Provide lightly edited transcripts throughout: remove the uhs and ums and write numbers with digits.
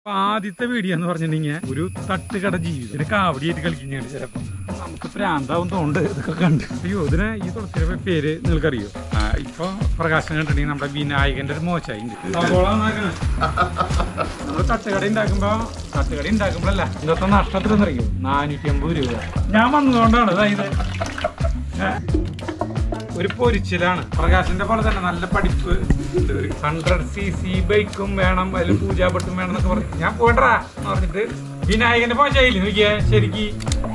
ആദ്യത്തെ വീഡിയോ എന്ന് പറഞ്ഞിട്ടുണ്ടെങ്കിൽ ഒരു തട്ടുകട ജീവിതം കാവടിയായിട്ട് കളിക്കുന്നതാണ്. ചിലപ്പോൾ നമുക്ക് പ്രാന്താവും തോണ്ട് ഇതൊക്കെ കണ്ട്. അയ്യോ ഇതിന് ഈ തുളസിയുടെ പേര് നിങ്ങൾക്കറിയോ? ഇപ്പൊ പ്രകാശനം കണ്ടിട്ടുണ്ടെങ്കിൽ നമ്മുടെ വിനായകന്റെ ഒരു മോശമായി നമ്മൾ തട്ടുകട ഉണ്ടാക്കുമ്പോഴല്ല ഇന്നത്തെ നഷ്ടത്തിൽ അറിയോ 450 രൂപ. ഞാൻ വന്നതുകൊണ്ടാണ് അതായത് ഒരു പൊരിച്ചിലാണ്. പ്രകാശന്റെ പോലെ തന്നെ നല്ല പഠിപ്പ് 100cc ബൈക്കും വേണം, അതിൽ പൂജാപട്ടും വേണം എന്നൊക്കെ പറഞ്ഞു. ഞാൻ പോയിട്ടാ എന്ന് പറഞ്ഞിട്ട് വിനായകന്റെ മോശമായില്ലേ നോക്കിയാ ശരിക്ക്.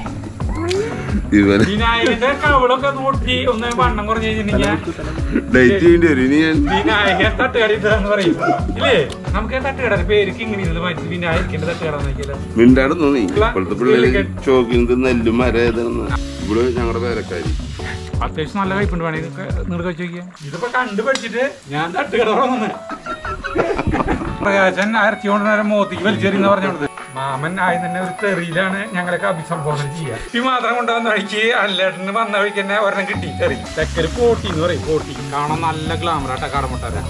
വിനായകന്റെ കവിളൊക്കെ നോട്ടി ഒന്ന് വണ്ണം കുറഞ്ഞു കഴിഞ്ഞിട്ടുണ്ടെങ്കിൽ വിനായകൻ തട്ടുകട എന്ന് പറയും ഇല്ലേ? നമുക്ക് തട്ടുകട പേർക്ക് ഇങ്ങനെ മാറ്റി വിനായകന്റെ തട്ടുകട നോക്കിയല്ലോ. ഞങ്ങളുടെ പേരക്കാരി അത്യാവശ്യം നല്ല കയ്പുണ്ട്. വേണേ നിങ്ങൾ കഴിച്ചു നോക്കിയാ. ഇതിപ്പോ കണ്ടു പഠിച്ചിട്ട് ഞാൻ തട്ടുകട തുടങ്ങുന്നത്. പ്രകാശൻ ഇറച്ചി കൊണ്ടുവരാൻ മോത്തിക്ക് വലിച്ചെറിയെന്ന് പറഞ്ഞോണ്ട് മാമൻ ആയി തന്നെ ഒരു തെറിയിലാണ് ഞങ്ങളൊക്കെ അഭിസംബോധന ചെയ്യുക. ഈ മാത്രം കൊണ്ടുവന്ന വഴിക്ക് അല്ലേട്ടന് വന്ന വഴിക്ക് തന്നെ ഒരെണ്ണം കിട്ടി തെറി. തെക്കല് പോട്ടി എന്ന് പറയും. പോട്ടി കാണാൻ നല്ല ഗ്ലാമറാട്ട കടമുട്ടാര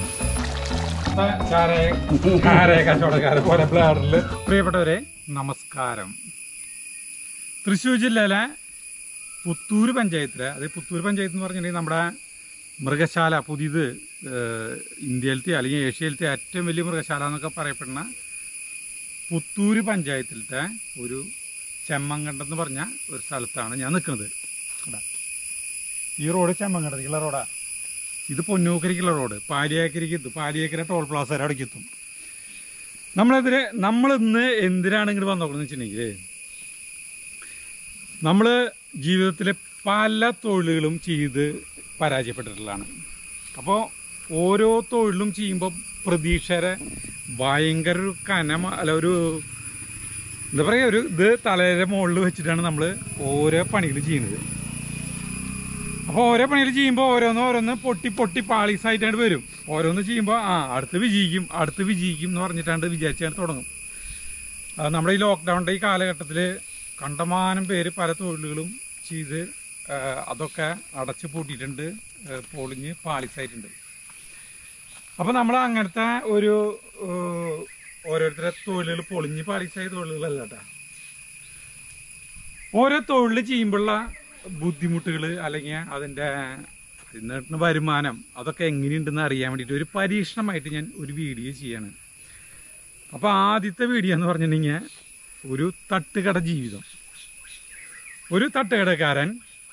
കച്ചവടക്കാരെ പോലെ ബ്ലാഡറില്. പ്രിയപ്പെട്ടവരെ നമസ്കാരം. തൃശ്ശൂർ ജില്ലയിലെ പുത്തൂർ പഞ്ചായത്തിലെ, അതായത് പുത്തൂർ പഞ്ചായത്ത് എന്ന് പറഞ്ഞിട്ടുണ്ടെങ്കിൽ നമ്മുടെ മൃഗശാല പുതിയത് ഇന്ത്യയിലത്തെ അല്ലെങ്കിൽ ഏഷ്യയിലത്തെ ഏറ്റവും വലിയ മൃഗശാല എന്നൊക്കെ പറയപ്പെടുന്ന പുത്തൂർ പഞ്ചായത്തിലത്തെ ഒരു ചെമ്മങ്കണ്ടെന്ന് പറഞ്ഞ ഒരു സ്ഥലത്താണ് ഞാൻ നിൽക്കുന്നത്. ഈ റോഡ് ചെമ്മങ്കണ്ടത്തേക്കുള്ള റോഡാ. ഇത് പൊന്നൂക്കരിക്കുള്ള റോഡ്. പാലിയേക്കര ടോൾ പ്ലാസ വരെ അവിടേക്ക് എത്തും. നമ്മളിന്ന് എന്തിനാണ് ഇങ്ങോട്ട് വന്നോക്കെന്ന് വെച്ചിട്ടുണ്ടെങ്കിൽ നമ്മൾ ജീവിതത്തിലെ പല തൊഴിലുകളും ചെയ്ത് പരാജയപ്പെട്ടിട്ടുള്ളതാണ്. അപ്പോൾ ഓരോ തൊഴിലും ചെയ്യുമ്പോൾ പ്രതീക്ഷയുടെ ഭയങ്കര ഒരു ഒരു എന്താ പറയുക, ഒരു ഇത് തലയുടെ മുകളിൽ വെച്ചിട്ടാണ് നമ്മൾ ഓരോ പണികൾ ചെയ്യുന്നത്. അപ്പോൾ ഓരോ പണികൾ ചെയ്യുമ്പോൾ ഓരോന്ന് പൊട്ടി പാളീസായിട്ടാണ് വരും. ഓരോന്ന് ചെയ്യുമ്പോൾ അടുത്ത് വിജയിക്കും എന്ന് പറഞ്ഞിട്ടാണ് വിചാരിച്ചാണ് തുടങ്ങും. നമ്മുടെ ഈ ലോക്ക്ഡൗണിൻ്റെ ഈ കാലഘട്ടത്തിൽ കണ്ടമാനം പേര് പല തൊഴിലുകളും ചെയ്ത് അതൊക്കെ അടച്ചു പൂട്ടിയിട്ടുണ്ട്, പൊളിഞ്ഞ് പാളിസായിട്ടുണ്ട്. അപ്പോൾ നമ്മൾ അങ്ങനത്തെ ഒരു ഓരോരുത്തരെ തൊഴിലുകൾ പൊളിഞ്ഞ് പാളിസായ തൊഴിലുകളല്ല കേട്ടോ. ഓരോ തൊഴിൽ ചെയ്യുമ്പോഴുള്ള ബുദ്ധിമുട്ടുകൾ അല്ലെങ്കിൽ അതിൻ്റെ നേട്ടുന്ന വരുമാനം അതൊക്കെ എങ്ങനെയുണ്ടെന്ന് അറിയാൻ വേണ്ടിയിട്ട് ഒരു പരീക്ഷണമായിട്ട് ഞാൻ ഒരു വീഡിയോ ചെയ്യാണ്. അപ്പോൾ ആദ്യത്തെ വീഡിയോ എന്ന് പറഞ്ഞിട്ടുണ്ടെങ്കിൽ ഒരു തട്ടുകട ജീവിതം. ഒരു തട്ടുകടക്കാരൻ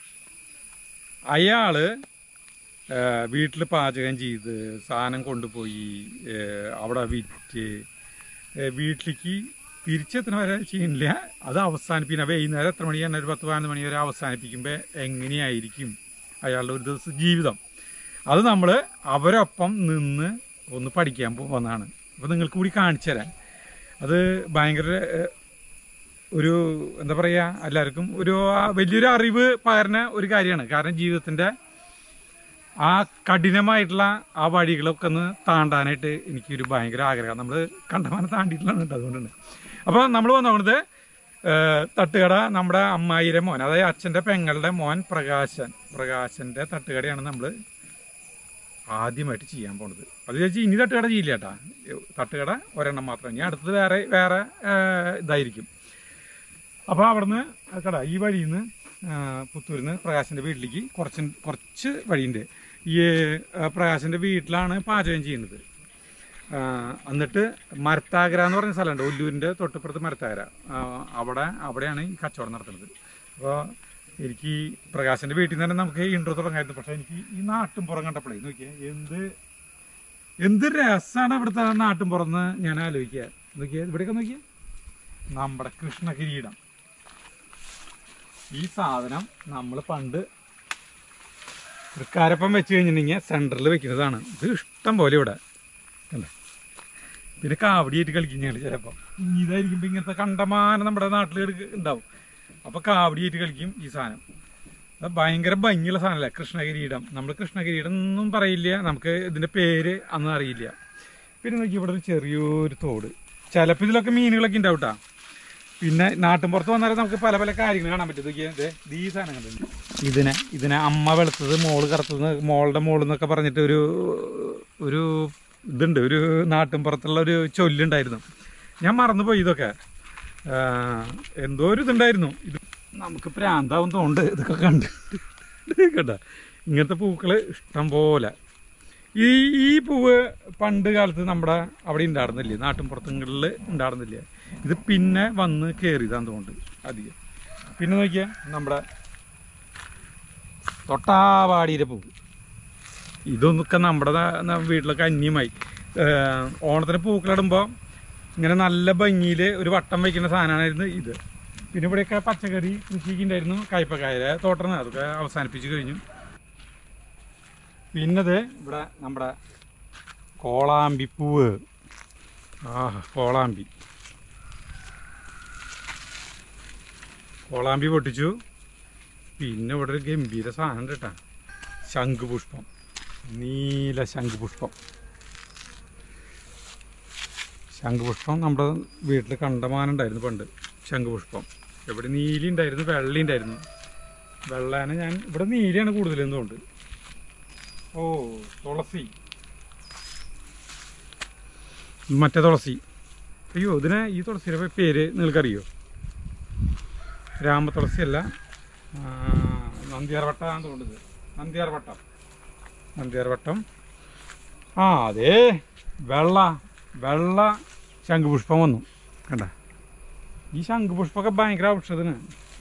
അയാൾ വീട്ടിൽ പാചകം ചെയ്ത് സാധനം കൊണ്ടുപോയി അവിടെ വിറ്റ് വീട്ടിലേക്ക് തിരിച്ചെത്തുന്ന വരെ ചെയ്യുന്നില്ല, അത് അവസാനിപ്പിക്കുന്ന വൈകുന്നേരം എത്ര മണി തന്നെ ഒരു 10-12 മണി വരെ അവസാനിപ്പിക്കുമ്പോൾ എങ്ങനെയായിരിക്കും അയാളുടെ ഒരു ദിവസം ജീവിതം. അത് നമ്മൾ അവരൊപ്പം നിന്ന് ഒന്ന് പഠിക്കാൻ പോകുന്നതാണ്. അപ്പോൾ നിങ്ങൾക്ക് കൂടി കാണിച്ചു തരാം. അത് ഭയങ്കര ഒരു എന്താ പറയുക, എല്ലാവർക്കും ഒരു വലിയൊരു അറിവ് പകരുന്ന ഒരു കാര്യമാണ്. കാരണം ജീവിതത്തിൻ്റെ ആ കഠിനമായിട്ടുള്ള ആ വഴികളൊക്കെ ഒന്ന് താണ്ടാനായിട്ട് എനിക്കൊരു ഭയങ്കര ആഗ്രഹം. നമ്മൾ കണ്ടമാനം താണ്ടിയിട്ടുള്ളതാണ്. അതുകൊണ്ടാണ്. അപ്പോൾ നമ്മൾ വന്നുകൊണ്ടത് തട്ടുകട നമ്മുടെ അമ്മായിയുടെ മോൻ, അതായത് അച്ഛൻ്റെ പെങ്ങളുടെ മോൻ പ്രകാശൻ്റെ തട്ടുകടയാണ് നമ്മൾ ആദ്യമായിട്ട് ചെയ്യാൻ പോണത്. അത് വിചാരിച്ച് ഇനി തട്ടുകട ചെയ്യില്ല കേട്ടാ. തട്ടുകട ഒരെണ്ണം മാത്രം. ഇനി അടുത്തത് വേറെ ഇതായിരിക്കും. അപ്പോൾ അവിടുന്ന് കട ഈ വഴിയിൽ നിന്ന് പുത്തൂരിൽ നിന്ന് പ്രകാശൻ്റെ വീട്ടിലേക്ക് കുറച്ച് വഴിയുണ്ട്. ഈ പ്രകാശൻ്റെ വീട്ടിലാണ് പാചകം ചെയ്യുന്നത്. എന്നിട്ട് മരത്താകര എന്ന് പറഞ്ഞ സ്ഥലമുണ്ട്, ഒല്ലൂരിൻ്റെ തൊട്ടിപ്പുറത്ത് മരത്താകര. അവിടെയാണ് ഈ കച്ചവടം നടത്തുന്നത്. അപ്പോൾ എനിക്ക് പ്രകാശൻ്റെ വീട്ടിൽ നിന്ന് തന്നെ നമുക്ക് ഇൻട്രോ തുടങ്ങായിരുന്നു. പക്ഷേ എനിക്ക് ഈ നാട്ടുംപുറം കണ്ടപ്പോഴേ നോക്കിയാൽ എന്ത് രസമാണ് ഇവിടുത്തെ നാട്ടുംപുറന്ന് ഞാൻ ആലോചിക്കുക. ഇവിടെയൊക്കെ നോക്കിയാൽ നമ്മുടെ കൃഷ്ണകിരീടം. ഈ സാധനം നമ്മൾ പണ്ട് തൃക്കാരപ്പം വെച്ച് കഴിഞ്ഞിട്ടുണ്ടെങ്കിൽ സെൻറ്ററിൽ വെക്കുന്നതാണ്. ഇത് ഇഷ്ടം പോലെ ഇവിടെ അല്ലേ. പിന്നെ കാവടിയായിട്ട് കളിക്കും ഞങ്ങൾ ചിലപ്പോൾ. ഇതായിരിക്കുമ്പോൾ ഇങ്ങനത്തെ കണ്ടമാനം നമ്മുടെ നാട്ടിൽ ഉണ്ടാവും. അപ്പോൾ കാവടിയായിട്ട് കളിക്കും ഈ സാധനം. അത് ഭയങ്കര ഭംഗിയുള്ള സാധനമല്ലേ കൃഷ്ണകിരീടം. നമ്മൾ കൃഷ്ണകിരീടം ഒന്നും പറയില്ല, നമുക്ക് ഇതിൻ്റെ പേര് അന്നും അറിയില്ല. പിന്നെ നോക്കി ഇവിടെ ഒരു ചെറിയൊരു തോട്. ചിലപ്പോൾ ഇതിലൊക്കെ മീനുകളൊക്കെ ഉണ്ടാവും കേട്ടോ. പിന്നെ നാട്ടിൻ പുറത്ത് വന്നാലും നമുക്ക് പല പല കാര്യങ്ങൾ കാണാൻ പറ്റും. ഈ സാധനങ്ങളുണ്ട്. ഇതിനെ അമ്മ വെളുത്തത് മോള് കറുത്തത്, മോളുടെ മോള് എന്നൊക്കെ പറഞ്ഞിട്ട് ഒരു ഇതുണ്ട്, ഒരു നാട്ടിൻ പുറത്തുള്ള ഒരു ചൊല്ലുണ്ടായിരുന്നു. ഞാൻ മറന്നുപോയി ഇതൊക്കെ. എന്തോ ഒരു ഇതുണ്ടായിരുന്നു. ഇത് നമുക്ക് പ്രാന്താവും തോണ്ട് ഇതൊക്കെ കണ്ട ഇങ്ങനത്തെ പൂക്കൾ ഇഷ്ടം പോലെ. ഈ പൂവ് പണ്ട് കാലത്ത് നമ്മുടെ അവിടെ ഉണ്ടായിരുന്നില്ലേ, നാട്ടിൻപുറത്തുകളിൽ ഉണ്ടായിരുന്നില്ലേ. ഇത് പിന്നെ വന്ന് കയറിയതാന്ന് തോന്നുന്നുണ്ട് അധികം. പിന്നെ നോക്കിയാൽ നമ്മുടെ തൊട്ടാവാടിയുടെ പൂവ്, ഇതൊന്നൊക്കെ നമ്മുടെ വീട്ടിലൊക്കെ അന്യമായി. ഓണത്തിന് പൂക്കളിടുമ്പോൾ ഇങ്ങനെ നല്ല ഭംഗിയിൽ ഒരു വട്ടം വയ്ക്കുന്ന സാധനമായിരുന്നു ഇത്. പിന്നെ ഇവിടെയൊക്കെ പച്ചക്കറി കൃഷിക്ക് ഉണ്ടായിരുന്നു, കയ്പക്കായ തോട്ടം, അതൊക്കെ അവസാനിപ്പിച്ച് കഴിഞ്ഞു. പിന്നത് ഇവിടെ നമ്മുടെ കോളാമ്പിപ്പൂവ്. കോളാമ്പി പൊട്ടിച്ചു. പിന്നെ ഇവിടെ ഒരു ഗംഭീര സാധനം കേട്ടാ, ശംഖുപുഷ്പം, നീല ശംഖുപുഷ്പം. നമ്മുടെ വീട്ടിൽ കണ്ടമാനുണ്ടായിരുന്നു പണ്ട് ശംഖുപുഷ്പം. ഇവിടെ നീലി ഉണ്ടായിരുന്നു, വെള്ള ഉണ്ടായിരുന്നു. വെള്ളാനെ ഞാൻ ഇവിടെ നീലയാണ് കൂടുതലെന്നുകൊണ്ട്. തുളസി, മറ്റേ തുളസി. അയ്യോ, ഈ തുളസിയുടെ പേര് നിങ്ങൾക്കറിയോ? രാമതുളസി അല്ല, നന്ദ്യാർവട്ടമാണെന്ന് തോന്നുന്നത്. നന്ദ്യാർവട്ടം. അതെ, വെള്ള ശംഖുപുഷ്പം വന്നു കണ്ട. ഈ ശംഖുപുഷ്പമൊക്കെ ഭയങ്കര ഔഷധമാണ്.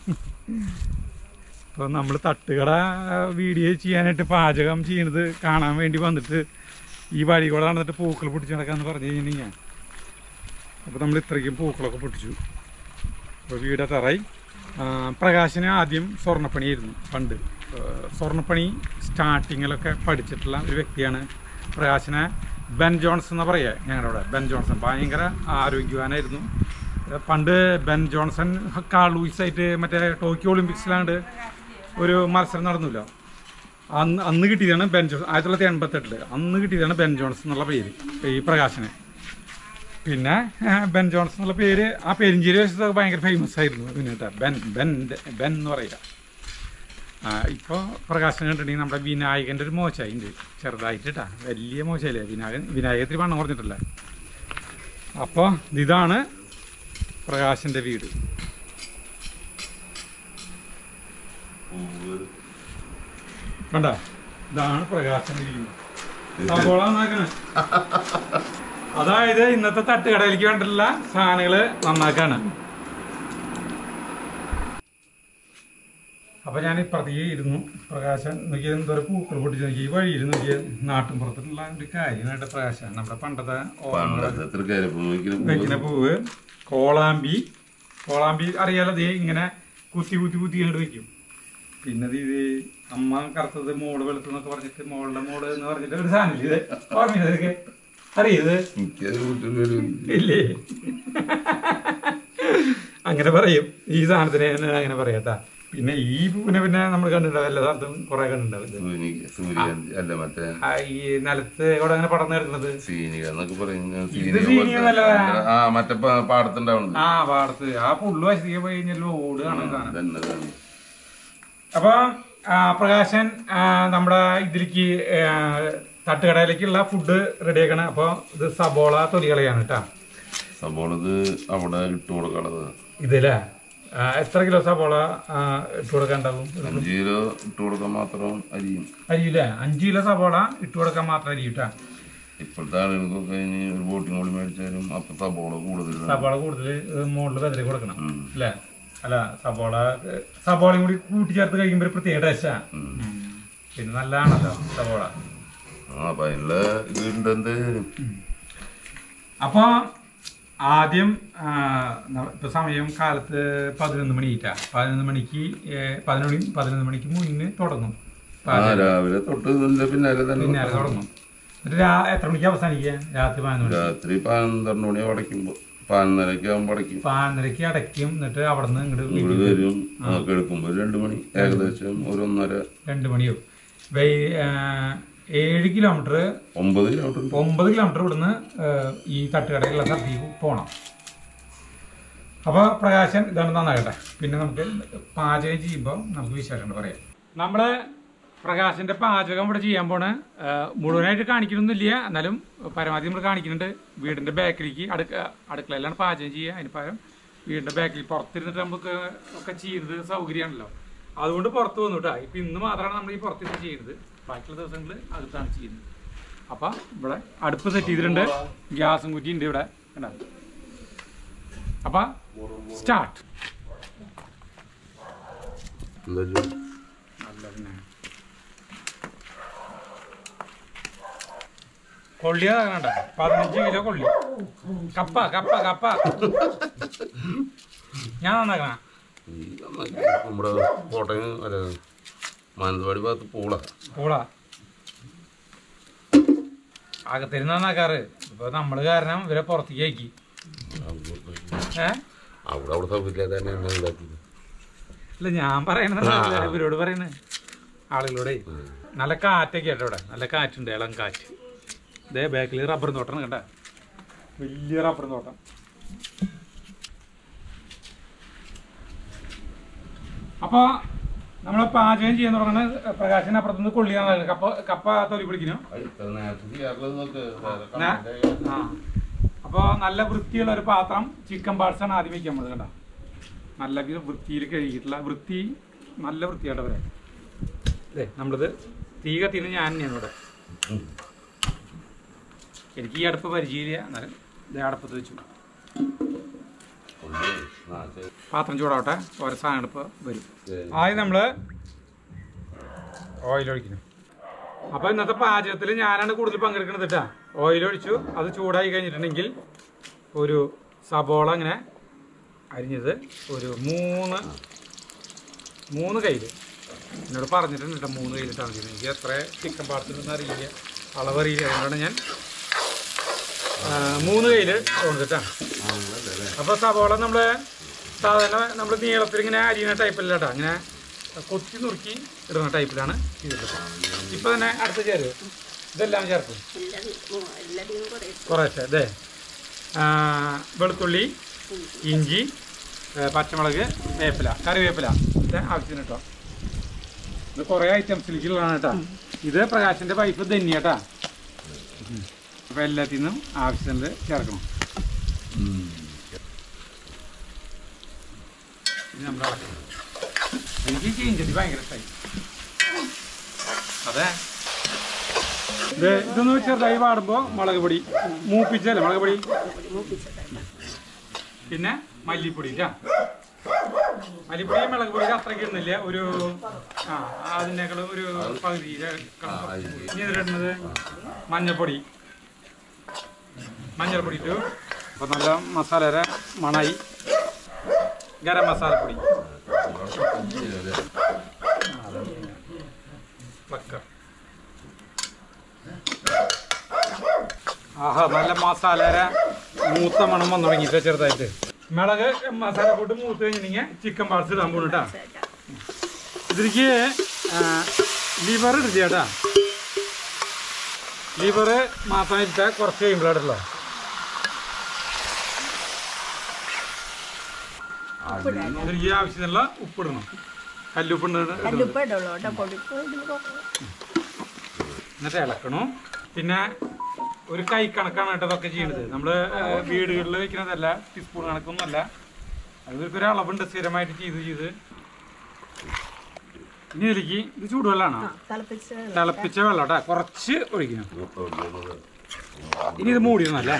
അപ്പോൾ നമ്മൾ തട്ടുകട വീഡിയോ ചെയ്യാനായിട്ട് പാചകം ചെയ്യണത് കാണാൻ വേണ്ടി വന്നിട്ട് ഈ വഴി കൂടെ നടന്നിട്ട് പൂക്കൾ പൊട്ടിച്ച് നടക്കാമെന്ന് പറഞ്ഞു കഴിഞ്ഞാൽ, അപ്പോൾ നമ്മൾ ഇത്രയ്ക്കും പൂക്കളൊക്കെ പൊട്ടിച്ചു. അപ്പോൾ വീടെത്താറായി. പ്രകാശന് ആദ്യം സ്വർണ്ണപ്പണിയായിരുന്നു പണ്ട്. സ്വർണ്ണപ്പണി സ്റ്റാർട്ടിങ്ങിലൊക്കെ പഠിച്ചിട്ടുള്ള ഒരു വ്യക്തിയാണ് പ്രകാശനെ. ബെൻ ജോൺസൺ എന്ന് പറയുക ഞങ്ങളുടെ അവിടെ. ബെൻ ജോൺസൺ ഭയങ്കര ആരോഗ്യവാനായിരുന്നു പണ്ട്. ബെൻ ജോൺസൺ കാൾ ലൂയിസായിട്ട് മറ്റേ ടോക്കിയോ ഒളിമ്പിക്സിലാണ്ട് ഒരു മത്സരം നടന്നില്ല. അന്ന് കിട്ടിയതാണ് ബെൻ ജോൺസൺ. 1988 അന്ന് കിട്ടിയതാണ് ബെൻ ജോൺസൺ എന്നുള്ള പേര് ഈ പ്രകാശന്. പിന്നെ ബെൻ ജോൺസൺ എന്നുള്ള പേര് ആ പെരിഞ്ചേരി വശത്തൊക്കെ ഭയങ്കര ഫേമസ് ആയിരുന്നു. പിന്നെ ബെൻ എന്ന് പറയുക. ഇപ്പോൾ പ്രകാശനം കണ്ടിട്ടുണ്ടെങ്കിൽ നമ്മുടെ വിനായകൻ്റെ ഒരു മോശമുണ്ട് ചെറുതായിട്ടാ, വലിയ മോശമല്ലേ വിനായകത്തിന് വണ്ണം കുറഞ്ഞിട്ടല്ലേ. അപ്പോൾ ഇതാണ് പ്രകാശൻ്റെ വീട്. കണ്ട, ഇതാണ് പ്രകാശൻ്റെ വീട്. സവോള നന്നാക്കണ, അതായത് ഇന്നത്തെ തട്ടുകടയിലേക്ക് വേണ്ടിയുള്ള സാധനങ്ങൾ നന്നാക്കാണ്. അപ്പൊ ഞാൻ ഇപ്പുറത്തേക്ക് ഇരുന്നു. പ്രകാശൻ നോക്കിയാൽ എന്തോ പൂക്കൾ പൊട്ടിച്ച് നോക്കി. ഈ വഴിയിൽ നോക്കിയാൽ നാട്ടിൻ പുറത്തുള്ള ഒരു കാര്യമായിട്ട് പ്രകാശൻ നമ്മുടെ പണ്ടത്തെ വെക്കുന്ന പൂവ് കോളാമ്പി അറിയാലോ. ദേ ഇങ്ങനെ കുത്തി കണ്ട് വെക്കും. പിന്നെ ഇത് അമ്മ കറുത്തത് മോള് വെളുത്തെന്നൊക്കെ പറഞ്ഞിട്ട് മോളുടെ മോള് എന്ന് പറഞ്ഞിട്ട് ഒരു സാധനം ഇത് ഓർമ്മ അറിയത് ഇല്ലേ? അങ്ങനെ പറയും ഈ സാധനത്തിന് അങ്ങനെ പറയാട്ടാ. പിന്നെ ഈ പൂവിനെ പിന്നെ നമ്മൾ കണ്ടിട്ടുണ്ടാവും, എല്ലാ സ്ഥലത്തും കുറെ കണ്ടിട്ടുണ്ടാവും. ഈ നിലത്ത് ഇവിടെ അങ്ങനെ പടർന്നു കിടക്കുന്നത് പാടത്ത് ആ പുള്ളു വശത്തേക്ക് പോയി കഴിഞ്ഞാൽ ഓട് കാണാൻ. അപ്പൊ പ്രകാശൻ നമ്മുടെ ഇതിലേക്ക് തട്ടുകടയിലേക്കുള്ള ഫുഡ് റെഡിയാക്കണം. അപ്പൊ ഇത് സബോള തൊലികളയാണ് കേട്ടാ. സബോള അവിടെ ഇട്ട് കൊടുക്കാനുള്ളത് ഇതല്ലേ. എത്ര കിലോ സബോള ഇട്ട് കൊടുക്കാണ്ടാവും? 5 കിലോ ഇട്ട് കൊടുക്കാൻ മാത്രം അരിയില്ലേ? 5 കിലോ സബോള ഇട്ട് കൊടുക്കാൻ മാത്രം അരി കിട്ടാ. ഇപ്പോഴത്തെ ആളുകൾക്കൊക്കെ ഒരു ബോട്ടിങ് കൂടി മേടിച്ചാലും അപ്പൊ സബോള കൂടുതൽ മുകളിൽ വെതറി കൊടുക്കണം അല്ലേ? അല്ല, സബോളയും കൂടി കൂട്ടി ചേർത്ത് കഴിക്കുമ്പോ ഒരു പ്രത്യേക ടേസ്റ്റാ. പിന്നെ നല്ലതാണല്ലോ സബോള. അപ്പൊ ആദ്യം ഇപ്പൊ സമയം കാലത്ത് 11 മണിയിട്ടാ. 11 മണിക്ക് മുന്നേ തുടങ്ങും. രാവിലെ തൊട്ട് പിന്നാലെ തുടങ്ങും. എന്നിട്ട് എത്ര മണിക്ക് അവസാനിക്കുക? രാത്രി 12 മണി അടയ്ക്കുമ്പോ 11:30 അടയ്ക്കും. എന്നിട്ട് അവിടെ നിന്ന് ഇങ്ങോട്ട് വരും. എടുക്കുമ്പോ 2 മണി, ഏകദേശം 1:30-2 മണിയോ. 7 കിലോമീറ്റർ 9 കിലോമീറ്റർ ഇവിടുന്ന് ഈ തട്ടുകടയിലുള്ള സ്ഥലത്തേക്ക് പോകണം. അപ്പോൾ പ്രകാശൻ ഇതാണ് നന്നാകട്ടെ. പിന്നെ നമുക്ക് പാചകം ചെയ്യുമ്പോൾ നമുക്ക് വിശേഷം പറയാം. നമ്മള് പ്രകാശിന്റെ പാചകം ഇവിടെ ചെയ്യാൻ പോണ്. മുഴുവനായിട്ട് കാണിക്കണമെന്നില്ല, എന്നാലും പരമാവധി നമ്മൾ കാണിക്കുന്നുണ്ട്. വീടിന്റെ ബാക്കിലേക്ക് അടുക്കളയിലാണ് പാചകം ചെയ്യുക. അതിന് പകരം വീടിന്റെ ബാക്കിൽ പുറത്തിരുന്നിട്ട് നമുക്ക് ഒക്കെ ചെയ്യുന്നത് സൗകര്യമാണല്ലോ. അതുകൊണ്ട് പുറത്ത് വന്നു കേട്ടോ. ഇപ്പൊ ഇന്ന് മാത്രമാണ് നമ്മൾ ഈ പുറത്തിരുന്ന് ചെയ്യുന്നത്. ബാക്കിയുള്ള ദിവസങ്ങളിൽ അകത്താണ് ചെയ്യുന്നത്. അപ്പൊ ഇവിടെ അടുപ്പ് സെറ്റ് ചെയ്തിട്ടുണ്ട്, ഗ്യാസും കുറ്റി ഉണ്ട് ഇവിടെ. അപ്പൊ സ്റ്റാർട്ട്. കൊള്ളിയാകണ്ട 15 കിലോ കൊള്ളി. കപ്പ കപ്പ കപ്പ ഞാൻ നന്നാക്കണ. നമ്മുടെ കോട്ടയം മാനന്തവാടി ഭാഗത്ത് പൂള അകത്തിരുന്ന് നന്നാക്കാറ്. ഇപ്പൊ നമ്മള് കാരണം ഇവരെ പുറത്തേക്ക് അയക്കി. അവിടെ സൗകര്യമില്ലാതെ തന്നെ ഉണ്ടാക്കിയത്. അല്ല ഞാൻ പറയണത് ഇവരോട് പറയണ ആളുകളോടെ. നല്ല കാറ്റൊക്കെ ആട്ടോ ഇവിടെ, നല്ല കാറ്റുണ്ട്, ഇളം കാറ്റ്. ഇതേ ബാക്കിൽ റബ്ബർ തോട്ടം കണ്ട, വലിയ റബ്ബർ തോട്ടം. അപ്പൊ നമ്മള് പാചകം ചെയ്യാൻ തുടങ്ങുന്നത് പ്രകാശിന് അപ്പുറത്തുനിന്ന് കൊള്ളിയാണ്. കപ്പ തൊലി പിടിക്കുന്നു. അപ്പൊ നല്ല വൃത്തിയുള്ള ഒരു പാത്രം, ചിക്കൻ പാർട്സ് ആണ് ആദ്യം വെക്കാൻ പോകുന്നത്. കണ്ട, നല്ല വൃത്തിയിൽ കഴുകിയിട്ടുള്ള നല്ല വൃത്തിയായിട്ടവരെ. അല്ലേ, നമ്മളിത് തീ കത്തിന്ന് ഞാൻ തന്നെയാണ് ഇവിടെ. എനിക്ക് ഈ അടുപ്പ് പരിചയമില്ല, എന്നാലും ഇതേ അടുപ്പത്ത് വെച്ചു. പാത്രം ചൂടാവട്ടെ, ഓരോ സാധനം ഇപ്പോൾ വരും. ആദ്യം നമ്മള് ഓയിൽ ഒഴിക്കുന്നു. അപ്പൊ ഇന്നത്തെ പാചകത്തിൽ ഞാനാണ് കൂടുതൽ പങ്കെടുക്കുന്നത് കേട്ടാ. ഓയിൽ ഒഴിച്ചു, അത് ചൂടായി കഴിഞ്ഞിട്ടുണ്ടെങ്കിൽ ഒരു സബോള ഇങ്ങനെ അരിഞ്ഞത് ഒരു മൂന്ന് കയ്യിൽ എന്നോട് പറഞ്ഞിട്ടുണ്ട് കേട്ടോ. 3 കയ്യിലിട്ടാണ് മതി. എനിക്ക് എത്ര ചിക്കൻ പാർട്സിലൊന്നും അറിയില്ല, അളവറിയില്ല. അതുകൊണ്ടാണ് ഞാൻ 3 കയ്യിൽ കൊണ്ടിട്ടാണ്. അപ്പോൾ സവോള നമ്മള് സാധാരണ നമ്മൾ നീളത്തിൽ ഇങ്ങനെ അരിയുന്ന ടൈപ്പില്ല കേട്ടോ, അങ്ങനെ കൊത്തി നുറുക്കി ഇടുന്ന ടൈപ്പിലാണ് ചെയ്തിട്ടുള്ളത്. ഇപ്പൊ തന്നെ അടുത്ത് ചേരുക, ഇതെല്ലാം ചേർക്കും കുറേശ്ശെ. അതെ, വെളുത്തുള്ളി, ഇഞ്ചി, പച്ചമുളക്, വേപ്പില, കറിവേപ്പില ആവശ്യത്തിന് കേട്ടോ. ഇത് കുറേ ഐറ്റംസിലേക്കുള്ളതാണ് കേട്ടോ. ഇത് പ്രകാശിന്റെ വൈഫ് ധന്യ കേട്ടാ. അപ്പൊ എല്ലാത്തിൽ നിന്നും ആവശ്യത്തിനുള്ള ചേർക്കണം. എനിക്ക് ചീഞ്ചട്ടി ഭയങ്കര ഇഷ്ടമായി. അതെ, ഇതൊന്ന് ചെറുതായി പാടുമ്പോ മുളക് പൊടി മൂപ്പിച്ചല്ലേ, മുളക് പൊടി, പിന്നെ മല്ലിപ്പൊടി. മല്ലിപ്പൊടി മുളക് പൊടി അത്രയ്ക്ക് ഇടുന്നില്ല, ഒരു അതിനേക്കാളും ഒരു പകുതി. ഇനി ഇതിലിടുന്നത് മഞ്ഞൾപ്പൊടി ഇട്ടു. അപ്പൊ നല്ല മസാല മണായി. ഗരം മസാലപ്പൊടി, ആഹാ, നല്ല മസാല മൂത്ത മണം വന്നു തുടങ്ങിയിട്ട് ചെറുതായിട്ട്. മിളക് മസാല കൂട്ട് മൂത്ത് കഴിഞ്ഞിട്ടുണ്ടെങ്കിൽ ചിക്കൻ പാർട്സ് ഇടാൻ പോകും കേട്ടാ. ഇതിലേക്ക് ലിവർ ഇടില്ല കേട്ടാ. ലിവർ മാത്രം ഇട്ടാൽ കുറച്ച് കഴിയുമ്പോഴാണല്ലോ. ഇതിലേക്ക് ആവശ്യത്തിനുള്ള ഉപ്പിടണം, കല്ലുപ്പ് എന്നിട്ട് ഇളക്കണം. പിന്നെ ഒരു കൈ കണക്കാണ് കേട്ടോ ഇതൊക്കെ ചെയ്യണത്. നമ്മള് വീടുകളിൽ വെക്കുന്നതല്ല, ടീസ്പൂൺ കണക്കൊന്നുമല്ല. അതൊരു അളവുണ്ട് സ്ഥിരമായിട്ട് ചെയ്ത്. ഇനി ഇതിലേക്ക് ഇത് ചൂടുവെള്ളമാണോ, തിളപ്പിച്ച വെള്ളം കേട്ടോ, കുറച്ച് ഒഴിക്കണം. ഇനി ഇത് മൂടിയിരുന്നല്ലേ,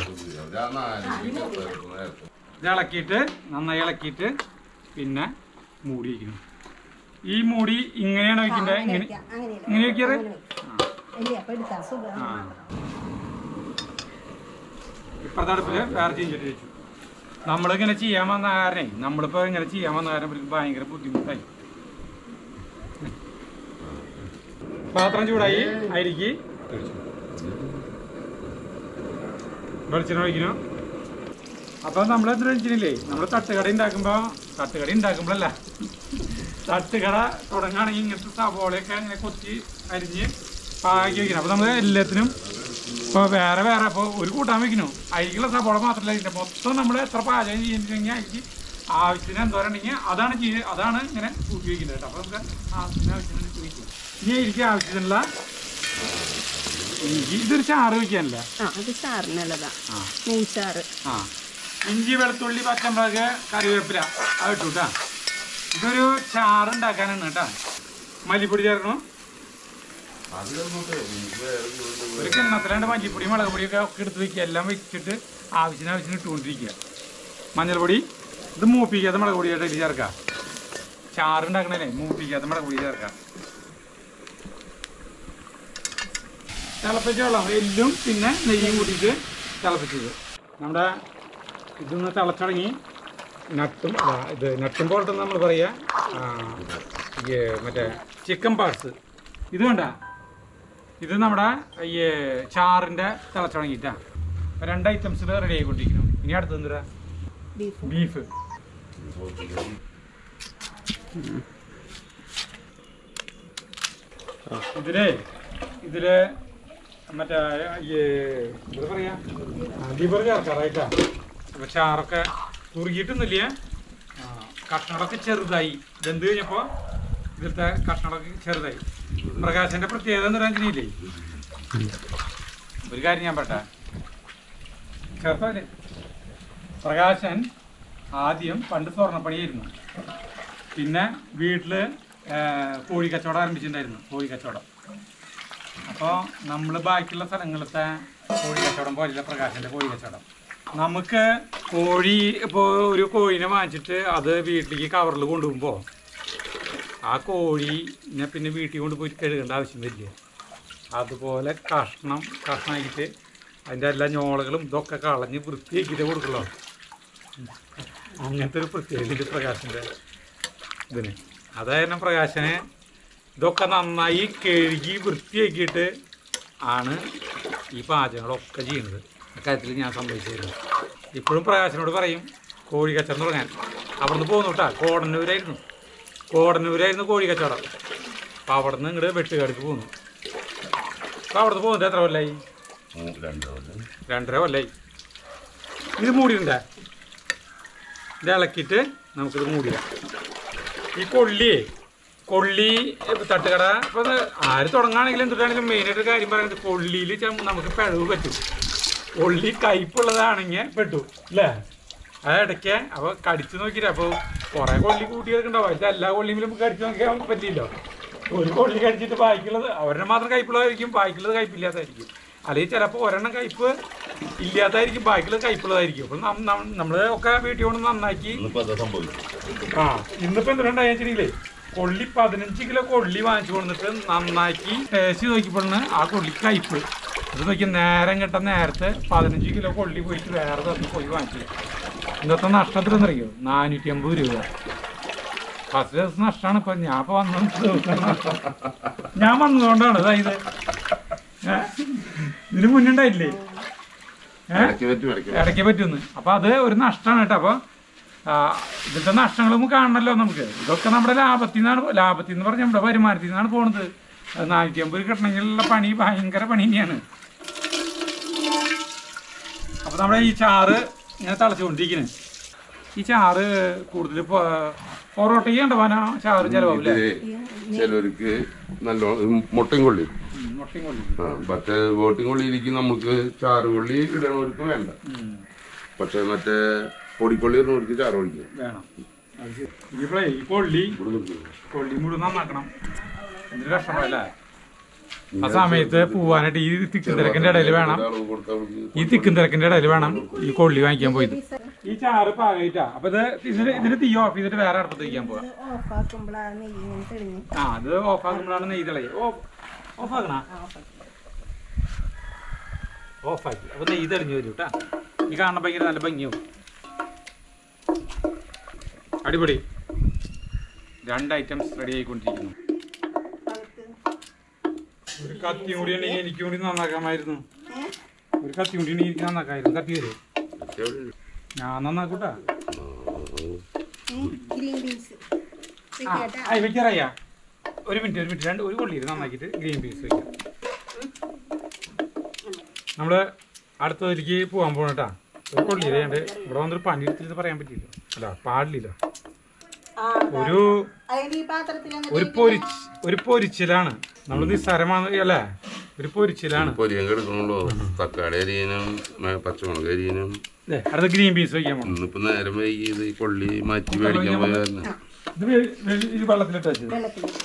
ഇത് ഇളക്കിയിട്ട് നന്നായി ഇളക്കിയിട്ട് പിന്നെ മൂടി വയ്ക്കണം. ഈ മൂടി ഇങ്ങനെയാണ് വയ്ക്കേണ്ടത്, ഇങ്ങനെ വയ്ക്കാറ്. ഇപ്പുറത്തെ അടുപ്പില് വേറെ ചീഞ്ചട്ടി വെച്ചു. നമ്മളിങ്ങനെ ചെയ്യാൻ വന്ന കാരണേ, നമ്മളിപ്പോ ഇങ്ങനെ ചെയ്യാൻ വന്ന കാരണം ഇവർക്ക് ഭയങ്കര ബുദ്ധിമുട്ടായി. പാത്രം ചൂടായി, അരിക്ക് വെളിച്ചെണ്ണ ഒഴിക്കണം. അപ്പൊ നമ്മളെന്ത് വെച്ചില്ലേ, നമ്മൾ തട്ടുകട ഉണ്ടാക്കുമ്പോഴല്ല, തട്ടുകട തുടങ്ങുകയാണെങ്കിൽ ഇങ്ങനത്തെ സവോളയൊക്കെ ഇങ്ങനെ കൊത്തി അരിഞ്ഞ് പാകി വയ്ക്കണം. അപ്പൊ നമ്മൾ എല്ലാത്തിനും ഇപ്പോൾ വേറെ ഇപ്പോൾ ഒരു കൂട്ടാൻ വയ്ക്കണം. അരിക്കുള്ള സവോള മാത്രമല്ല, ഇതിൻ്റെ മൊത്തം നമ്മൾ എത്ര പാചകം ചെയ്യുന്നുണ്ടെങ്കിൽ അതിക്ക് ആവശ്യത്തിന് എന്തോരണ്ടെങ്കിൽ അതാണ് ഇങ്ങനെ ഉപയോഗിക്കുന്നത് കേട്ടോ. അപ്പോൾ നമുക്ക് ആവശ്യത്തിന് ഉപയോഗിക്കും. ഇനി എനിക്ക് ആവശ്യത്തിനുള്ള ഇഞ്ചി, ഇതൊരു ചാറ് വയ്ക്കാനല്ല, അത് ചാറിനുള്ളതാ, നെയ്ച്ചാറ്. ഇഞ്ചി, വെളുത്തുള്ളി, പച്ചമുളക്, കറിവേപ്പില അത് ഇട്ടു കേട്ടാ. ഇതൊരു ചാറ് ഉണ്ടാക്കാനാണ് കേട്ടാ. മല്ലിപ്പൊടി ചേർക്കണം, ഒരു കിണ്ണത്തിലാണ്ട് മല്ലിപ്പൊടി മുളക് പൊടിയൊക്കെ ഒക്കെ എടുത്ത് വയ്ക്കുക. എല്ലാം വെച്ചിട്ട് ആവശ്യത്തിന് ഇട്ടുകൊണ്ടിരിക്കുക. മഞ്ഞൾപ്പൊടി, ഇത് മൂപ്പിക്കാതെ മുളക് പൊടിയായിട്ട് അതിൽ ചേർക്കാം. ചാറുണ്ടാക്കണല്ലേ, മൂപ്പിക്കാതെ മുളക് പൊടി ചേർക്കാം. തിളപ്പിച്ച വെള്ളം, എല്ലും പിന്നെ നെയ്യും കൂട്ടിയിട്ട് തിളപ്പിച്ചത്. നമ്മുടെ ഇതൊന്ന് തിളച്ചടങ്ങി നട്ടും പോലത്തെ നമ്മൾ പറയുക മറ്റേ ചിക്കൻ പാർട്സ് ഇത് വേണ്ട. ഇത് നമ്മുടെ ഈ ചാറിൻ്റെ തിളച്ചടങ്ങിയിട്ടാണ്. അപ്പോൾ 2 ഐറ്റംസിൽ റെഡി ആയിക്കൊണ്ടിരിക്കണം. ഇനി അടുത്ത് എന്താ, ബീഫ്. ഇതില് മറ്റേ എന്താ പറയാ, ലിവർ ചേർക്കാറായിട്ടാ. അപ്പൊ ചാറൊക്കെ കുറുകിയിട്ടൊന്നുമില്ല, കഷ്ണങ്ങളൊക്കെ ചെറുതായി. വെന്ത് കഴിഞ്ഞപ്പോ ഇതിലത്തെ കഷ്ണങ്ങളൊക്കെ ചെറുതായി. പ്രകാശന്റെ പ്രത്യേകത എന്ന് പറഞ്ഞില്ലേ, ഒരു കാര്യം ഞാൻ പറട്ടെ, ചേർത്തല്ലേ. പ്രകാശൻ ആദ്യം പണ്ട് സ്വർണ്ണപ്പണിയായിരുന്നു. പിന്നെ വീട്ടില് കോഴി കച്ചവടം ആരംഭിച്ചിട്ടുണ്ടായിരുന്നു, കോഴി കച്ചവടം. അപ്പോൾ നമ്മൾ ബാക്കിയുള്ള സ്ഥലങ്ങളിലത്തെ കോഴി കച്ചവടം പോലെയല്ല പ്രകാശൻ്റെ കോഴി കച്ചവടം. നമുക്ക് കോഴി ഇപ്പോൾ ഒരു കോഴീനെ വാങ്ങിച്ചിട്ട് അത് വീട്ടിലേക്ക് കവറിൽ കൊണ്ടുപോകുമ്പോൾ ആ കോഴീനെ പിന്നെ വീട്ടിൽ കൊണ്ടുപോയി കഴുകേണ്ട ആവശ്യം വരില്ല. അതുപോലെ കഷ്ണമാക്കിയിട്ട് അതിൻ്റെ എല്ലാ ഞോളകളും ഇതൊക്കെ കളഞ്ഞ് വൃത്തിയാക്കിയിട്ട് കൊടുക്കുള്ളൂ. അങ്ങനത്തെ ഒരു പ്രത്യേകത പ്രകാശൻ്റെ ഇതിന്. അതായത് പ്രകാശനെ ഇതൊക്കെ നന്നായി കഴുകി വൃത്തിയാക്കിയിട്ട് ആണ് ഈ പാചകങ്ങളൊക്കെ ചെയ്യുന്നത്. അക്കാര്യത്തിൽ ഞാൻ സംഭവിച്ചിരുന്നു. ഇപ്പോഴും പ്രകാശനോട് പറയും കോഴി കച്ചവടം തുടങ്ങാൻ. അവിടുന്ന് പോകുന്നു കേട്ടോ, കോടന്നൂരായിരുന്നു കോഴി കച്ചവടം. അപ്പോൾ അവിടെ നിന്ന് ഇങ്ങോട്ട് വെട്ടുകാടിക്ക് പോകുന്നു. അപ്പോൾ അവിടുന്ന് പോകുന്നത് എത്ര കൊല്ലായി? 2.5 കൊല്ലായി. ഇത് മൂടിയിട്ടുണ്ടേ, ഇത് ഇളക്കിയിട്ട് നമുക്കിത് മൂടിയാം. ഈ കൊള്ളി തട്ടുകട ഇപ്പോൾ ആര് തുടങ്ങുകയാണെങ്കിലും എന്തിട്ടാണെങ്കിലും മെയിനായിട്ട് കാര്യം പറയുന്നത് കൊള്ളിയിൽ നമുക്ക് പിഴവ് പറ്റും. കൊള്ളി കയ്പുള്ളതാണെങ്കിൽ പെട്ടു അല്ലേ? അത് ഇടയ്ക്ക് അപ്പോൾ കടിച്ചു നോക്കിയിട്ട് അപ്പോൾ കുറേ കൊള്ളി കൂട്ടിയെടുക്കണ്ടാവും. അതിൽ എല്ലാ കൊള്ളിയും നമുക്ക് കടിച്ചു നോക്കിയാൽ പറ്റില്ലല്ലോ. ഒരു കൊള്ളി കടിച്ചിട്ട് ബാക്കിയുള്ളത് അവരുടെ മാത്രം കയ്പുള്ളതായിരിക്കും, ബാക്കിയുള്ളത് കയ്പില്ലാത്തതായിരിക്കും. അല്ലെങ്കിൽ ചിലപ്പോൾ ഒരെണ്ണം കയ്പ് ഇല്ലാത്തതായിരിക്കും, ബാക്കിയുള്ളത് കയ്പുള്ളതായിരിക്കും. അപ്പം നമ്മൾ ഒക്കെ വീട്ടിൽ കൊണ്ട് നന്നാക്കി ഇന്നിപ്പോൾ എന്തുകൊണ്ടായി വെച്ചിട്ടുണ്ടെങ്കിലേ കൊള്ളി 15 കിലോ കൊള്ളി വാങ്ങിച്ചു കൊണ്ടിട്ട് നന്നാക്കി ടേസ്റ്റ് നോക്കിയപ്പോഴാണ് ആ കൊള്ളി കയ്പ്. അത് നോക്കി നേരം കിട്ട നേരത്തെ 15 കിലോ കൊള്ളി പോയിട്ട് വേറെ തന്നെ പോയി വാങ്ങിച്ചു. ഇന്നത്തെ നഷ്ടത്തിലെന്നറിയോ 450 രൂപ. ഫസ്റ്റ് ദിവസം നഷ്ടമാണ്. ഇപ്പം ഞാൻ ഇപ്പോൾ ഞാൻ വന്നതുകൊണ്ടാണ്. അതായത് ഇതിന് മുന്നുണ്ടായില്ലേ, ഇടയ്ക്ക് പറ്റുമെന്ന്. അപ്പം അത് ഒരു നഷ്ടമാണ് കേട്ടോ. അപ്പോൾ ഇതിൻ്റെ നഷ്ടങ്ങളും കാണണമല്ലോ നമുക്ക്. ഇതൊക്കെ നമ്മുടെ ലാഭത്തിൽ എന്ന് പറഞ്ഞാൽ നമ്മുടെ വരുമാനത്തിൽ നിന്നാണ് പോണത്. 450 കിട്ടണമെങ്കിലുള്ള പണി ഭയങ്കര പണി തന്നെയാണ്. അപ്പോൾ നമ്മുടെ ഈ ചാറ് ഇങ്ങനെ തിളച്ചുകൊണ്ടിരിക്കുന്നത്. ഈ ചാറ് കൂടുതൽ പൊറോട്ടയ്ക്ക് കണ്ടവാനാ ചാറ് ചിലവാവില്ലേ? ചിലർക്ക് നല്ല മുട്ടയും കൊള്ളി, മറ്റേ ബോട്ടിങ് കൊള്ളിയിരിക്കും. നമുക്ക് ചാറ് കൊള്ളി ഇടണവർക്ക് വേണ്ട, പക്ഷെ മറ്റേ പൊടിക്കൊള്ളി ഇടുന്നവർക്ക് ചാറ് കൊള്ളിക്കും വേണം. ഇപ്പോഴേ ഈ കൊള്ളി മുഴുവൻ നന്നാക്കണം. എന്തൊരു കഷ്ടമല്ലേ? ആ സമയത്ത് പോവാനായിട്ട് ഈ തിക്കും തിരക്കിന്റെ ഇടയിൽ വേണം, ഈ കൊള്ളി വാങ്ങിക്കാൻ പോയത്. ഈ ചാറ് പാകയിട്ടാ. അപ്പൊ ഇതിന് തീ ഓഫ് ചെയ്തിട്ട് വേറെ അടുപ്പത്ത് വയ്ക്കാൻ പോവാ. അത് ഓഫ് ആക്കുമ്പോഴാണ് നെയ്യ് തിളയെ ഓഫാക്കണ. ഓഫാക്കി അപ്പൊ നെയ്യ് തെളിഞ്ഞു വരും കേട്ടാ. ഈ കാണുന്ന ഭയങ്കര നല്ല ഭംഗിയാവും. അടിപൊളി. 2 ഐറ്റംസ് റെഡി ആയിക്കൊണ്ടിരിക്കുന്നു. ഒരു കത്തി കൂടി ഉണ്ടെങ്കിൽ എനിക്ക് കൂടി നന്നാക്കാമായിരുന്നു. ഒരു കത്തി കൂടി ഉണ്ടെങ്കിൽ എനിക്ക് നന്നാക്കാമായിരുന്നു. കത്തി വരും, ഞാൻ നന്നാക്കൂട്ടാ. വെക്കാറയ്യാ. ഒരു മിനിറ്റ് ഒരു കൊള്ളിയിൽ നന്നാക്കിയിട്ട് ഗ്രീൻ പീസ് വയ്ക്കാം. നമ്മള് അടുത്തതിലേക്ക് പോകാൻ പോകണട്ടാ. ഒരു കൊള്ളിയിലുണ്ട്. ഇവിടെ വന്നൊരു പണി എടുത്തിട്ട് പറയാൻ പറ്റില്ല, അല്ല പാടില്ല. ഒരു പൊരിച്ചിലാണ് നമ്മൾ നിസ്സാരമാണ് അല്ലേ, ഒരു പൊരിച്ചിലാണ്. പൊരിയും കിടക്കണല്ലോ, തക്കാളി അരിയനും പച്ചമുളക് അരിയനും. അടുത്ത ഗ്രീൻ പീസ് വയ്ക്കാൻ പോകും. ഇന്നിപ്പോ നേരം വൈകി ഇത് കൊള്ളി മാറ്റി മേടിക്കാൻ പോയായിരുന്നു. ഇത് വെള്ളത്തിലിട്ട് വെച്ചത്.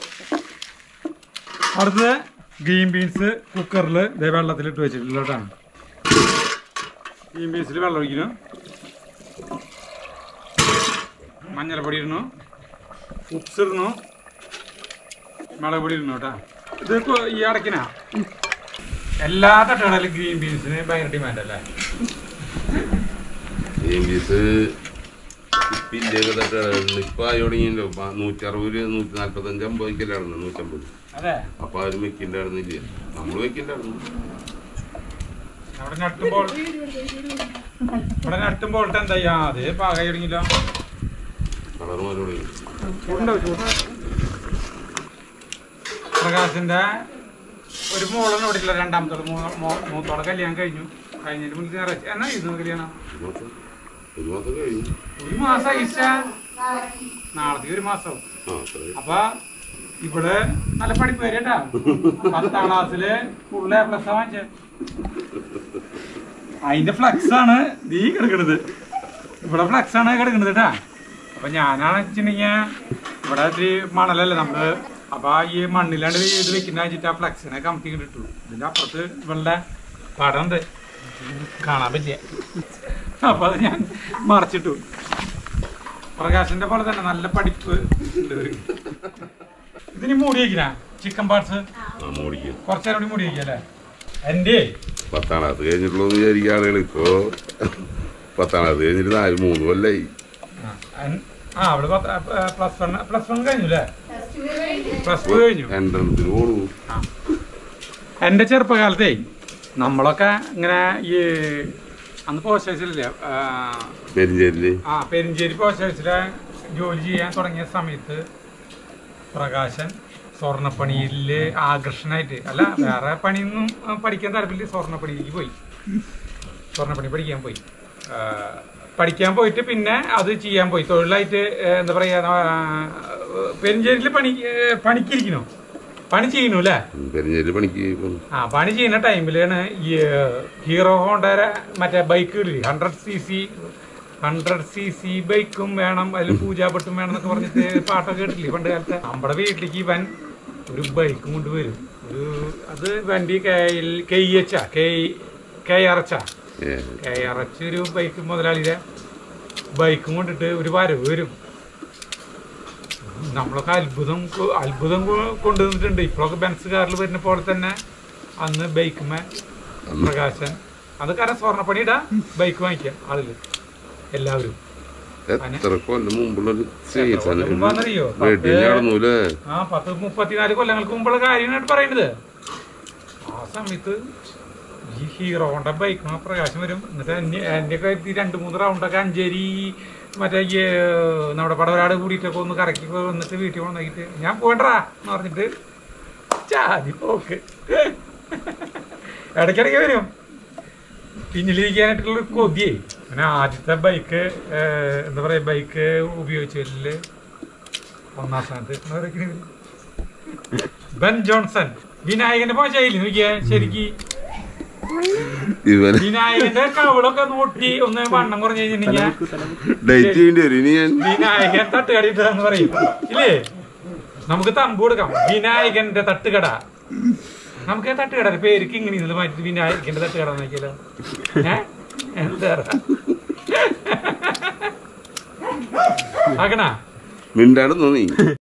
അടുത്തത് ഗ്രീൻ ബീൻസ് കുക്കറിൽ ഇതേ വെള്ളത്തിലിട്ട് വെച്ചിട്ടുള്ളതാണ്. ഗ്രീൻ ബീൻസിൽ വെള്ളം ഒഴിക്കുന്നു, മഞ്ഞൾപ്പൊടി ഇടണു, ഉപ്സ് ഇടണു, മുളക് പൊടി ഇടണു കേട്ടോ. ഇത് ഈ അടക്കിനാ എല്ലാ തട്ടുകളിലും ഗ്രീൻ ബീൻസിന് ഭയങ്കര ഡിമാൻഡ് അല്ലേ. ഗ്രീൻ പീസ് ഇപ്പിന്റെയൊക്കെ തട്ടുകളുണ്ട്. ഇപ്പൊ ആയി തുടങ്ങിയല്ലോ, 160, 145, 50 150. അപ്പൊ ആരും വെക്കണ്ടായിരുന്നില്ല, നമ്മള് വെക്കണ്ടായിരുന്നു. ഇവിടെ നട്ടുമ്പോൾ എന്താ ചെയ്യാ, അത് പാകായി തുടങ്ങിയില്ല. കളർ മാറി തുടങ്ങി. പ്രകാശിന്റെ ഒരു മോളൊന്നും ഓടില്ല, രണ്ടാമത്തോളം മൂത്തോളം കല്യാണം കഴിഞ്ഞിട്ട് മുന്നിൽ എന്നാ ഇത് കല്യാണം ഒരു മാസം അയച്ച നാളത്തെ ഒരു മാസം. അപ്പൊ ഇവിടെ നല്ല പഠിപ്പ് വരട്ടാ. 10ാം ക്ലാസ്സില് ഫുൾ A+ വാങ്ങിച്ച അതിന്റെ ഫ്ലക്സ് ആണ് നീ കിടക്കണത്. ഇവിടെ ഫ്ലക്സ് ആണ് കിടക്കണത് കേട്ടാ. അപ്പൊ ഞാനാണ് വെച്ചിട്ടുണ്ടെങ്കിൽ ഇവിടെ ഇത്തിരി മണലല്ലേ നമ്മള്, അപ്പൊ ഈ മണ്ണിലാണ്ട് ഇത് വെക്കുന്ന വെച്ചിട്ട് ആ ഫ്ലക്സിനെ കമത്തി കിട്ടു. ഇതിന്റെ അപ്പുറത്ത് ഇവളുടെ പടം ഉണ്ട്, കാണാൻ പറ്റിയ. അപ്പൊ അത് ഞാൻ മറച്ചിട്ടു. പ്രകാശിന്റെ പോലെ തന്നെ നല്ല പഠിപ്പ് ഉണ്ട്. ഇതിന് മൂടി വയ്ക്കില്ല ചിക്കൻ പാർട്സ്, കുറച്ചേരം കൂടി മൂടി വയ്ക്കല്ലേ. എന്റെ 10ാം ക്ലാസ് കഴിഞ്ഞിട്ടുള്ളൂ വിചാരിക്കുക ആളുകൾ. ഇപ്പൊ 10ാം ക്ലാസ് കഴിഞ്ഞിട്ട് 3 കൊല്ലായി. അവിടെ +1 കഴിഞ്ഞു അല്ലേ, +2 കഴിഞ്ഞു. എൻട്രൻസിന് പോണു. എന്റെ ചെറുപ്പകാലത്തേ നമ്മളൊക്കെ ഇങ്ങനെ ഈ അന്ന് പോസ്റ്റ് ഓഫീസിലില്ല, പെരിഞ്ചേരി പോസ്റ്റ് ഓഫീസിലെ ജോലി ചെയ്യാൻ തുടങ്ങിയ സമയത്ത് പ്രകാശൻ സ്വർണ്ണപ്പണിയില് ആകർഷണായിട്ട്, അല്ല വേറെ പണിയൊന്നും പഠിക്കാൻ താല്പര്യമില്ല, സ്വർണ്ണപ്പണിയിലേക്ക് പോയി. സ്വർണ്ണപ്പണി പഠിക്കാൻ പോയിട്ട് പിന്നെ അത് ചെയ്യാൻ പോയി. തൊഴിലായിട്ട് എന്താ പറയാ, പെരിഞ്ചേരിയിൽ പണിക്കിരിക്കണു, പണി ചെയ്യണു അല്ലേ. പണി ചെയ്യുന്ന ടൈമിലാണ് ഈ ഹീറോ ഹോണ്ടയുടെ മറ്റേ ബൈക്കുകളിൽ 100cc ബൈക്കും വേണം, അതിൽ പൂജാപെട്ടും വേണം എന്നൊക്കെ പറഞ്ഞിട്ട് പാട്ടൊക്കെ കേട്ടില്ലേ പണ്ട് കാലത്ത്. നമ്മുടെ വീട്ടിലേക്ക് ഇവൻ ഒരു ബൈക്കും കൊണ്ടുവരും. അത് വണ്ടി KRH ഒരു ബൈക്ക് മുതലാളിയുടെ ബൈക്കും കൊണ്ടിട്ട് ഒരു വരവ് വരും. നമ്മളൊക്കെ അത്ഭുതം കൊണ്ടുവന്നിട്ടുണ്ട്. ഇപ്പോഴൊക്കെ ബെൻസ് കാറിൽ വരുന്ന പോലെ തന്നെ അന്ന് ബൈക്കുമേ പ്രകാശൻ, അത് കാരണം സ്വർണ്ണപ്പണിയിടാ ബൈക്ക് വാങ്ങിക്കാം ആളില് എല്ലാവരും. 10-34 കൊല്ലങ്ങൾക്ക് മുമ്പുള്ള കാര്യമായിട്ട് പറയുന്നത്. ആ സമയത്ത് ഈ ഹീറോ ഹോണ്ട ബൈക്ക് പ്രകാശം വരും. എന്നിട്ട് എൻ്റെ ഒക്കെ 2-3 റൗണ്ടൊക്കെ അഞ്ചേരി മറ്റേ നമ്മുടെ പടവരാട് കൂടിയിട്ടൊക്കെ ഒന്ന് കറക്കി വന്നിട്ട് വീട്ടിൽ കൊണ്ടുപോയിട്ട് ഞാൻ പോകണ്ടാ എന്ന് പറഞ്ഞിട്ട് ചാതി പോക്ക്. ഇടയ്ക്കിടയ്ക്ക് വരും പിന്നിലിരിക്കാനായിട്ടുള്ള കൊതിയേ. അങ്ങനെ ആദ്യത്തെ ബൈക്ക് എന്താ പറയാ, ബൈക്ക് ഉപയോഗിച്ചതില് 1ാം സ്ഥാനത്ത് ബെൻ ജോൺസൺ. വിനായകന്റെ പോയില്ലേ നോക്കിയാ, ശരിക്ക് വിനായകന്റെ കവിളൊക്കെ നോട്ടി ഒന്ന് വണ്ണം കുറഞ്ഞു കഴിഞ്ഞിട്ടുണ്ടെങ്കിൽ വിനായകൻ തട്ടുകടയിട്ടെന്ന് പറയും ഇല്ലേ. നമുക്ക് തമ്പ് കൊടുക്കാം, വിനായകന്റെ തട്ടുകട. നമുക്ക് തട്ടുകട പേർക്ക് ഇങ്ങനെ ഇതിൽ മാറ്റി വിനായകന്റെ തട്ടുകട നോക്കിയാലോ. എന്താ ആക്കണ മിണ്ടാടുന്നു നീ.